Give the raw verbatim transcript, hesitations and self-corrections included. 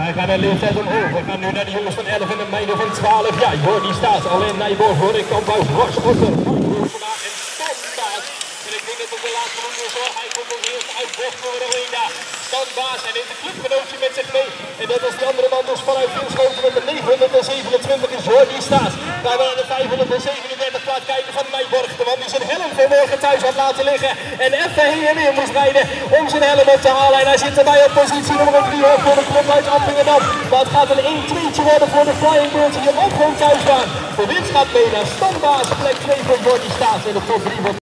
Wij gaan de leeftijd omhoog. We gaan nu naar de jongens van elf en de meiden van twaalf. Ja, Jordi staat alleen Nijboer voor de Kamphuis, Ross, Otter, Hoersema en Standbaas. En ik denk dat op de laatste ronde zo, hij komt als eerste uit bocht voor de Roenda. Standbaas, hij neemt een clubgenootje met zich mee. En dat is die andere man dus vanuit Vinschoten met de negenhonderdzevenentwintig is Jordi staat. Waar we naar de vijfhonderdzevenendertig plaat kijken van Nijborg. De man die zijn helm vanmorgen thuis had laten liggen. En even heen en weer moest rijden om zijn helm op te halen. En hij zit erbij op positie nummer drie voor de club uit Appingedam. Maar het gaat een één tweetje worden voor de Flying Birds die hem ook gewoon thuis gaan. De winst gaat mee naar Standbaas, plek twee voor Jordi staat in de top drie.